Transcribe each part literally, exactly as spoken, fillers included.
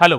Hello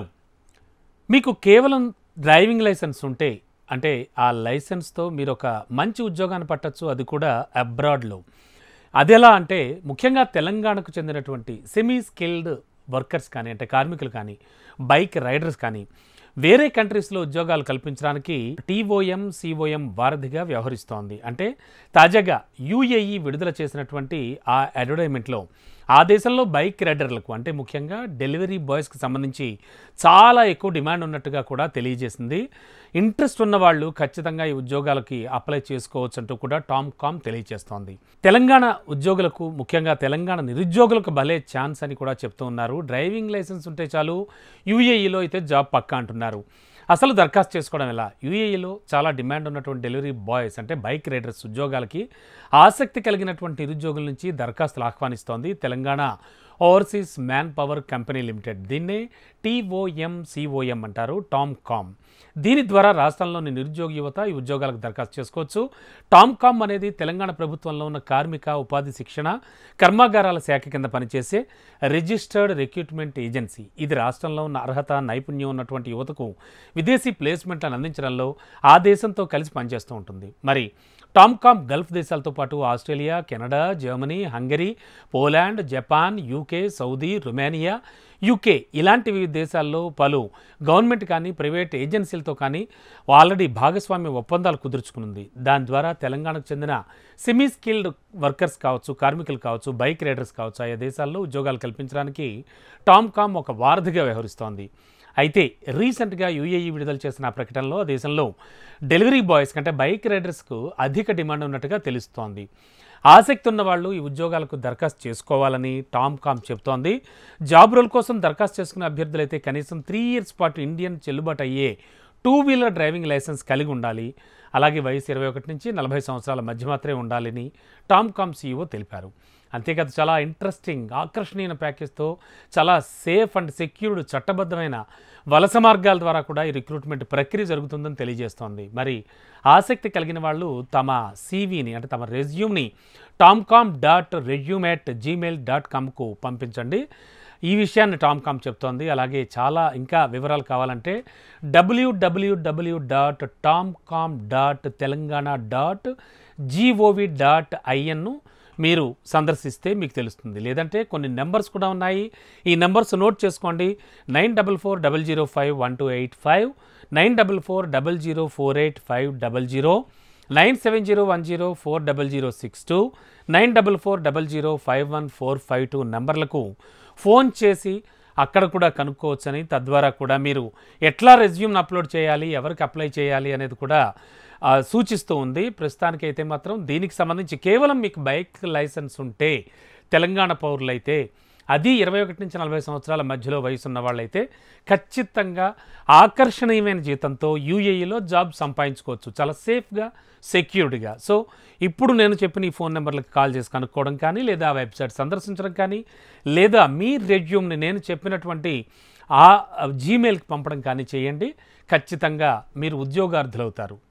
మీకు కేవలం driving licence ఉంటే అంటే ఆ లైసెన్స్తో మీరు ఒక మంచి ఉద్యోగాన్ని పట్టొచ్చు, అది కూడా అబ్రాడ్లో. అదెలా అంటే ముఖ్యంగా తెలంగాణకు చెందినటువంటి సెమీ స్కిల్డ్ వర్కర్స్ కానీ అంటే కార్మికులు కానీ బైక్ రైడర్స్ కానీ వేరే కంట్రీస్లో ఉద్యోగాలు కల్పించడానికి టీఓఎం సిఓఎం వారధిగా వ్యవహరిస్తోంది. అంటే తాజాగా యూఏఈ విడుదల చేసినటువంటి ఆ అడ్వర్టైజ్మెంట్లో ఆ దేశంలో బైక్ రైడర్లకు అంటే ముఖ్యంగా డెలివరీ బాయ్స్కి సంబంధించి చాలా ఎక్కువ డిమాండ్ ఉన్నట్టుగా కూడా తెలియజేసింది. ఇంట్రెస్ట్ ఉన్న వాళ్ళు ఖచ్చితంగా ఈ ఉద్యోగాలకి అప్లై చేసుకోవచ్చు అంటూ కూడా టామ్ కామ్ తెలియజేస్తోంది. తెలంగాణ ఉద్యోగులకు ముఖ్యంగా తెలంగాణ నిరుద్యోగులకు భలే ఛాన్స్ అని కూడా చెప్తూ ఉన్నారు. డ్రైవింగ్ లైసెన్స్ ఉంటే చాలు, యూఏఈలో అయితే జాబ్ పక్కా అంటున్నారు. అసలు దరఖాస్తు చేసుకోవడం ఎలా? యూఏఈలో చాలా డిమాండ్ ఉన్నటువంటి డెలివరీ బాయ్స్ అంటే బైక్ రైడర్స్ ఉద్యోగాలకి ఆసక్తి కలిగినటువంటి నిరుద్యోగుల నుంచి దరఖాస్తులు ఆహ్వానిస్తోంది Telangana overseas manpower company limited. దీన్నే టీఓఎం సిఓఎం అంటారు, టామ్ కామ్. దీని ద్వారా రాష్ట్రంలోని నిరుద్యోగ యువత ఈ ఉద్యోగాలకు దరఖాస్తు చేసుకోవచ్చు. టామ్ కామ్ అనేది తెలంగాణ ప్రభుత్వంలో ఉన్న కార్మిక ఉపాధి శిక్షణ కర్మాగారాల శాఖ కింద పనిచేసే రిజిస్టర్డ్ రిక్రూట్మెంట్ ఏజెన్సీ. ఇది రాష్ట్రంలో ఉన్న అర్హత నైపుణ్యం ఉన్నటువంటి యువతకు విదేశీ ప్లేస్మెంట్లను అందించడంలో ఆ దేశంతో కలిసి పనిచేస్తూ ఉంటుంది. మరి టామ్ కామ్ గల్ఫ్ దేశాలతో పాటు Australia, Canada, Germany, Hungary, Poland, Japan, UK, Saudi, Romania, UK ఇలాంటి వివిధ దేశాల్లో పలు గవర్నమెంట్ కానీ ప్రైవేట్ ఏజెన్సీలతో కానీ ఆల్రెడీ భాగస్వామ్య ఒప్పందాలు కుదుర్చుకునుంది. దాని ద్వారా తెలంగాణకు చెందిన సెమీ స్కిల్డ్ వర్కర్స్ కావచ్చు, కార్మికులు కావచ్చు, బైక్ రైడర్స్ కావచ్చు, ఆయా దేశాల్లో ఉద్యోగాలు కల్పించడానికి టామ్ కామ్ ఒక వారధిగా వ్యవహరిస్తోంది. అయితే రీసెంట్గా యూఏఈ విడుదల చేసిన ప్రకటనలో ఆ దేశంలో డెలివరీ బాయ్స్ కంటే బైక్ రైడర్స్కు అధిక డిమాండ్ ఉన్నట్టుగా తెలుస్తోంది. ఆసక్తి ఉన్న వాళ్ళు ఈ ఉద్యోగాలకు దరఖాస్తు చేసుకోవాలని టామ్ కామ్ చెబుతోంది. జాబ్ రోల్ కోసం దరఖాస్తు చేసుకునే అభ్యర్థులైతే కనీసం త్రీ ఇయర్స్ పాటు ఇండియన్ చెల్లుబాటు అయ్యే టూ వీలర్ డ్రైవింగ్ లైసెన్స్ కలిగి ఉండాలి. అలాగే వయసు ఇరవై ఒకటి నుంచి నలభై సంవత్సరాల మధ్య మాత్రమే ఉండాలని టామ్ కామ్ సీఈఓ తెలిపారు. అంతేకాదు చాలా ఇంట్రెస్టింగ్ ఆకర్షణీయ ప్యాకేజ్తో చాలా సేఫ్ అండ్ సెక్యూర్డ్ చట్టబద్ధమైన వలస మార్గాల ద్వారా కూడా ఈ రిక్రూట్మెంట్ ప్రక్రియ జరుగుతుందని తెలియజేస్తోంది. మరి ఆసక్తి కలిగిన వాళ్ళు తమ సీవీని అంటే తమ రెజ్యూమ్ని TOMCOM dot resume at Gmail dot కామ్కు పంపించండి. ఈ విషయాన్ని టామ్ కామ్ చెప్తోంది. అలాగే చాలా ఇంకా వివరాలు కావాలంటే W W W dot TOMCOM dot Telangana dot G O V dot ఐఎన్ను మీరు సందర్శిస్తే మీకు తెలుస్తుంది. లేదంటే కొన్ని నెంబర్స్ కూడా ఉన్నాయి, ఈ నెంబర్స్ నోట్ చేసుకోండి. Nine double four double zero five one two eight five, nine double four double zero four eight five double zero, nine seven zero one zero four double zero six two, nine double four double zero five one four five two నెంబర్లకు phone చేసి అక్కడ కూడా కనుక్కోవచ్చని, తద్వారా కూడా మీరు ఎట్లా రెజ్యూమ్ని upload చేయాలి, ఎవరికి అప్లై చేయాలి అనేది కూడా సూచిస్తూ ఉంది. ప్రస్తుతానికైతే మాత్రం దీనికి సంబంధించి కేవలం మీకు బైక్ లైసెన్స్ ఉంటే తెలంగాణ పౌరులైతే, అది ఇరవై ఒకటి నుంచి నలభై సంవత్సరాల మధ్యలో వయసు ఉన్న వాళ్ళైతే ఖచ్చితంగా ఆకర్షణీయమైన జీతంతో యూఏఈలో జాబ్ సంపాదించుకోవచ్చు చాలా సేఫ్గా, సెక్యూర్డ్గా. సో ఇప్పుడు నేను చెప్పిన ఈ ఫోన్ నెంబర్లకు కాల్ చేసి కనుక్కోవడం కానీ, లేదా ఆ వెబ్సైట్ సందర్శించడం కానీ, లేదా మీ రెజ్యూమ్ని నేను చెప్పినటువంటి ఆ జీమెయిల్కి పంపడం కానీ చేయండి. ఖచ్చితంగా మీరు ఉద్యోగార్థులవుతారు.